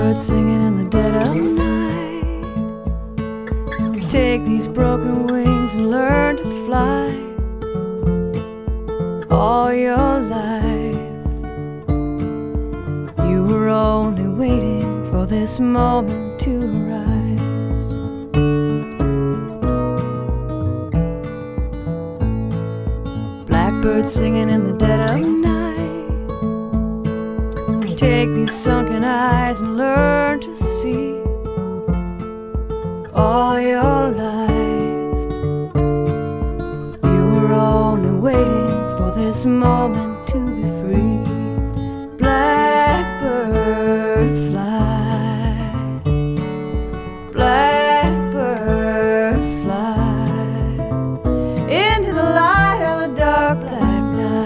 Blackbird singing in the dead of night. Take these broken wings and learn to fly. All your life you were only waiting for this moment to rise. Blackbird singing in the dead of night. Take these sunken eyes and learn to see. All your life you were only waiting for this moment to be free. Blackbird fly, blackbird fly into the light of the dark black night.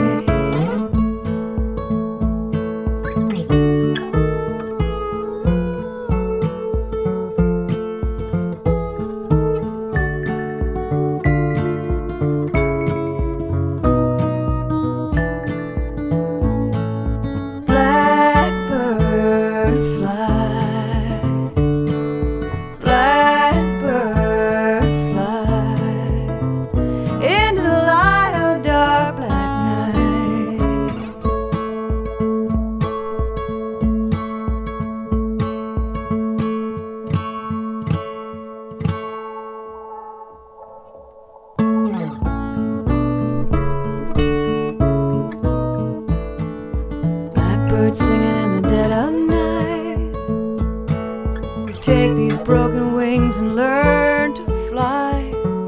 Blackbird singing in the dead of night. Take these broken wings and learn to fly.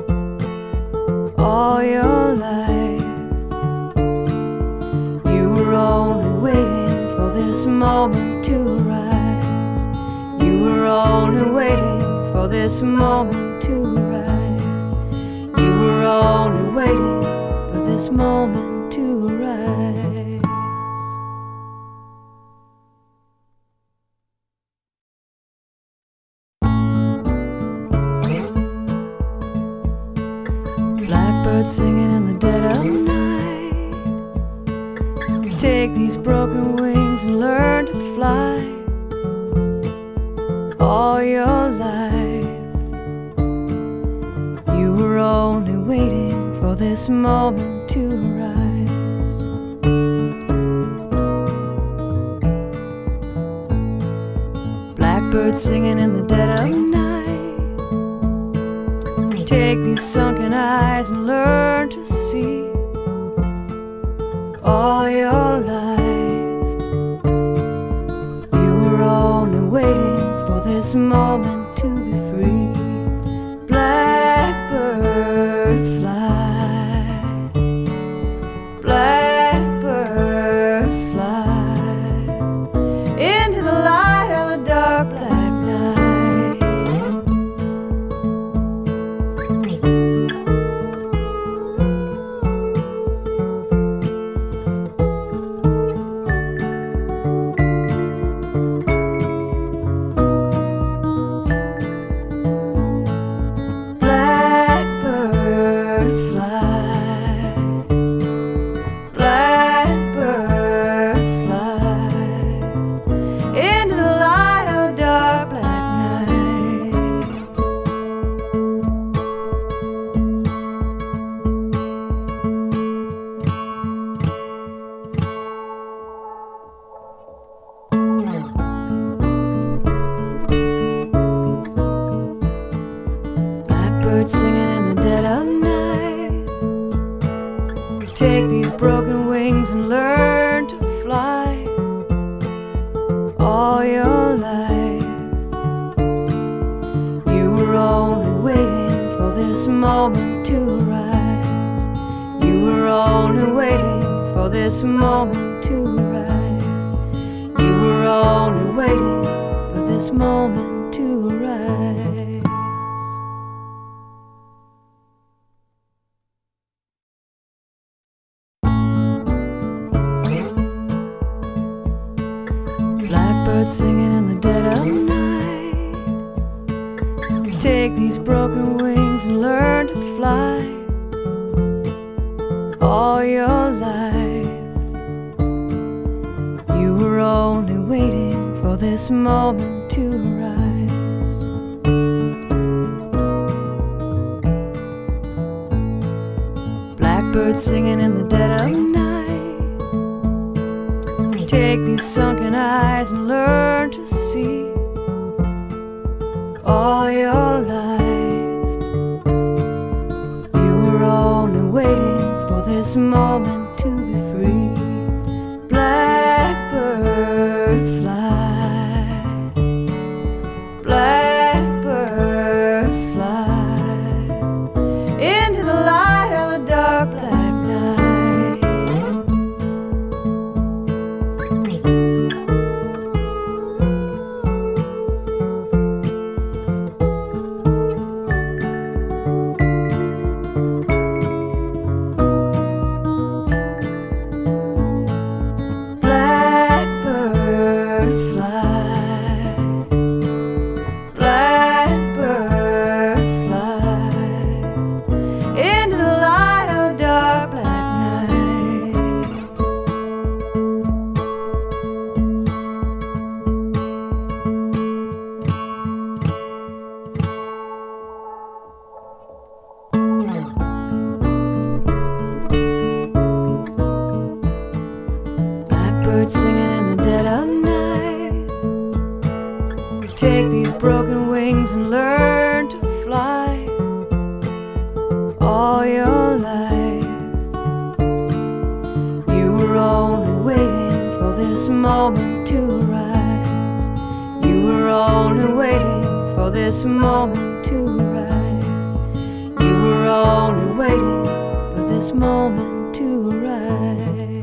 All your life you were only waiting for this moment to rise. You were only waiting for this moment to rise. You were only waiting for this moment to rise. Blackbird singing in the dead of night. Take these broken wings and learn to fly. All your life you were only waiting for this moment to rise. Blackbird singing in the dead of night. Take these sunken eyes and learn to see. All your life you were only waiting for this moment to be free. Blackbird fly, blackbird fly into the light of the dark black night. Blackbird singing in the dead of night. Take these broken wings and learn to fly. All your life you were only waiting for this moment to rise. You were only waiting for this moment to rise. You were only waiting for this moment to rise. Blackbird singing in the dead of night. Take these broken wings and learn to fly. All your life you were only waiting for this this moment to rise. Blackbird singing in the dead of night. Take these sunken eyes and learn to see. All your life you were only waiting for this moment to be free. Blackbird fly, blackbird fly into the light of the dark black night. Blackbird fly, blackbird fly into the light of the dark black night. Blackbird singing in the dead of night. Take these broken wings and learn to fly. All your life you were only waiting for this moment to rise. You were only waiting for this moment to rise. You were only waiting for this moment to rise.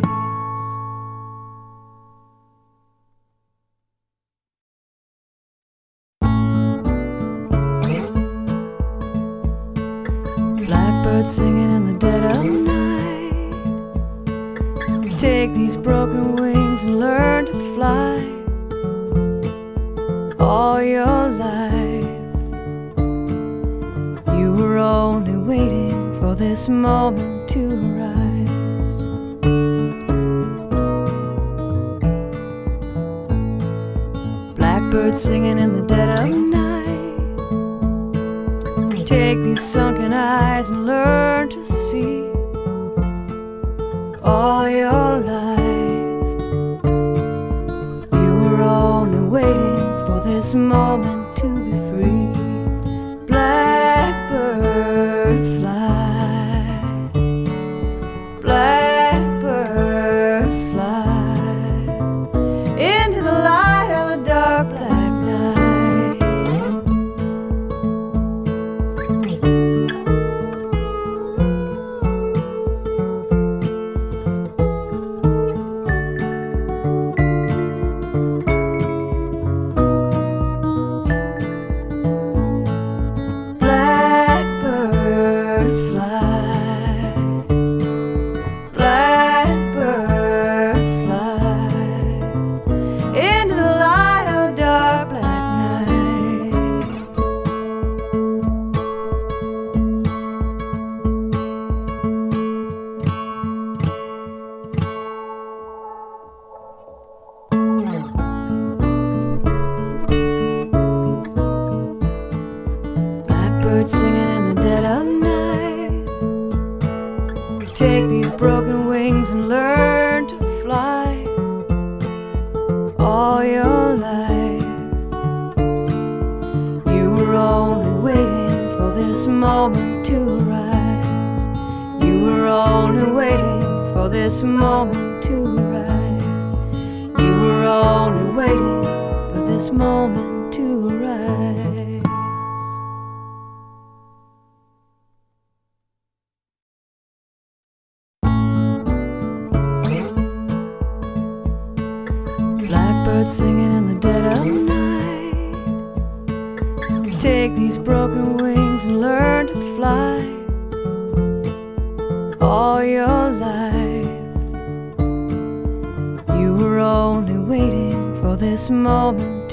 Blackbird singing in the dead of night. Take these broken wings and learn to fly. All your life you were only waiting for this moment to rise. Blackbird singing in the dead of night. Take these sunken eyes and learn to see. All your life you were only waiting for this moment to be free. Blackbird fly, blackbird fly into the light of the dark black night. Blackbird fly, blackbird fly into the light of the dark black night. Blackbird singing in the dead of night. Take these broken wings and learn to fly. All your life you were only waiting for this moment to rise. You were only waiting for this moment to rise. You were only waiting for this moment to rise. Blackbird singing in the dead of night. Take these broken wings and learn to fly. All your life you were only waiting for this moment